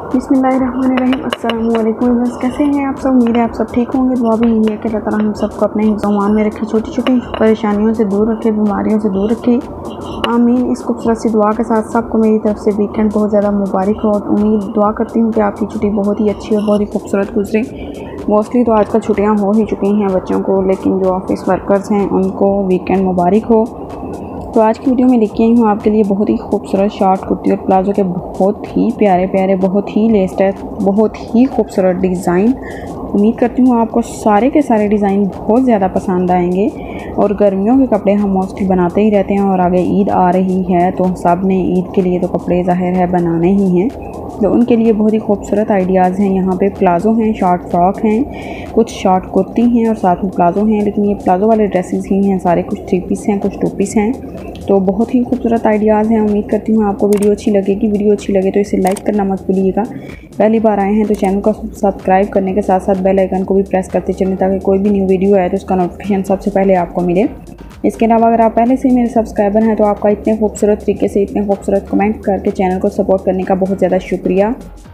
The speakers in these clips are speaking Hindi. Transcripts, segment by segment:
बिस्मिल्लाहिर्रहमानिर्रहीम। अस्सलाम वालेकुम। बस कैसे हैं आप सब? उम्मीद है आप सब ठीक होंगे। दुआ भी यही है कि अल्लाह ताला हम सबको अपने हिफ्ज़-ओ-अमान में रखे, छोटी छोटी परेशानियों से दूर रखे, बीमारियों से दूर रखे। आमीन। इस खूबसूरत सी दुआ के साथ सबको मेरी तरफ से वीकेंड बहुत ज़्यादा मुबारक हो। उम्मीद दुआ करती हूँ कि आपकी छुट्टी बहुत ही अच्छी और बहुत ही खूबसूरत गुजरे। मोस्टली तो आजकल छुट्टियाँ हो ही चुकी हैं बच्चों को, लेकिन जो ऑफिस वर्कर्स हैं उनको वीकेंड मुबारक हो। तो आज की वीडियो में लेके आई हूँ आपके लिए बहुत ही खूबसूरत शॉर्ट कुर्ती और प्लाजो के बहुत ही प्यारे प्यारे, बहुत ही लेटेस्ट, बहुत ही खूबसूरत डिज़ाइन। उम्मीद करती हूँ आपको सारे के सारे डिज़ाइन बहुत ज़्यादा पसंद आएंगे। और गर्मियों के कपड़े हम मोस्टली बनाते ही रहते हैं और आगे ईद आ रही है तो सब ने ईद के लिए तो कपड़े ज़ाहिर है बनाने ही हैं, तो उनके लिए बहुत ही खूबसूरत आइडियाज़ हैं। यहाँ पे प्लाज़ो हैं, शॉर्ट फ्रॉक हैं, कुछ शॉर्ट कुर्ती हैं और साथ में प्लाज़ो हैं। लेकिन ये प्लाज़ो वाले ड्रेसेस ही हैं सारे, कुछ 3 पीस हैं, कुछ 2 पीस हैं। तो बहुत ही खूबसूरत आइडियाज़ हैं। उम्मीद करती हूँ आपको वीडियो अच्छी लगेगी। वीडियो अच्छी लगे तो इसे लाइक करना मत भूलिएगा। पहली बार आए हैं तो चैनल को सब्सक्राइब करने के साथ साथ बेल आइकन को भी प्रेस करते चलें ताकि कोई भी न्यू वीडियो आए तो उसका नोटिफिकेशन सबसे पहले आपको मिले। इसके अलावा अगर आप पहले से ही मेरे सब्सक्राइबर हैं तो आपका इतने खूबसूरत तरीके से, इतने खूबसूरत कमेंट करके चैनल को सपोर्ट करने का बहुत ज़्यादा शुक्रिया।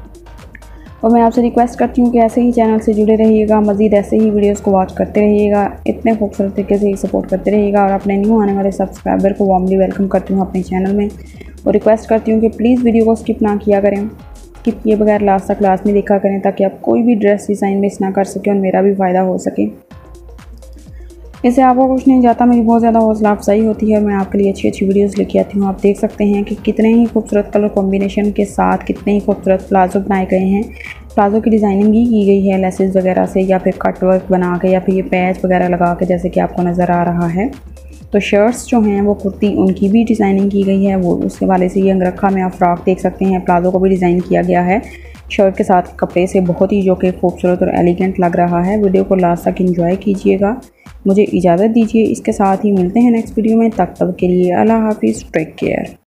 और मैं आपसे रिक्वेस्ट करती हूँ कि ऐसे ही चैनल से जुड़े रहिएगा, मज़ीद ऐसे ही वीडियोस को वॉच करते रहिएगा, इतने खूबसूरत तरीके से ही सपोर्ट करते रहिएगा। और अपने न्यू आने वाले सब्सक्राइबर को वार्मली वेलकम करती हूँ अपने चैनल में और रिक्वेस्ट करती हूँ कि प्लीज़ वीडियो को स्किप ना किया करें, स्किप किए बगैर लास्ट तक क्लास में देखा करें ताकि आप कोई भी ड्रेस डिज़ाइन मिस ना कर सकें और मेरा भी फ़ायदा हो सके। इससे आपको कुछ नहीं जाता, मेरी बहुत ज़्यादा हौसला अफजाई होती है और मैं आपके लिए अच्छी अच्छी वीडियोस लेके आती हूँ। आप देख सकते हैं कि कितने ही खूबसूरत कलर कॉम्बिनेशन के साथ कितने ही खूबसूरत प्लाजो बनाए गए हैं। प्लाजो की डिज़ाइनिंग भी की गई है लेसेस वगैरह से, या फिर कट वर्क बना के, या फिर ये पैच वगैरह लगा के, जैसे कि आपको नज़र आ रहा है। तो शर्ट्स जो हैं वो कुर्ती, उनकी भी डिज़ाइनिंग की गई है। वो उसके वाले से ये अंगरखा में आप फ्रॉक देख सकते हैं। प्लाजो को भी डिज़ाइन किया गया है शर्ट के साथ कपड़े से, बहुत ही जो कि खूबसूरत और एलिगेंट लग रहा है। वीडियो को लास्ट तक एंजॉय कीजिएगा। मुझे इजाज़त दीजिए, इसके साथ ही मिलते हैं नेक्स्ट वीडियो में। तब तक के लिए अल्लाह हाफिज़, टेक केयर।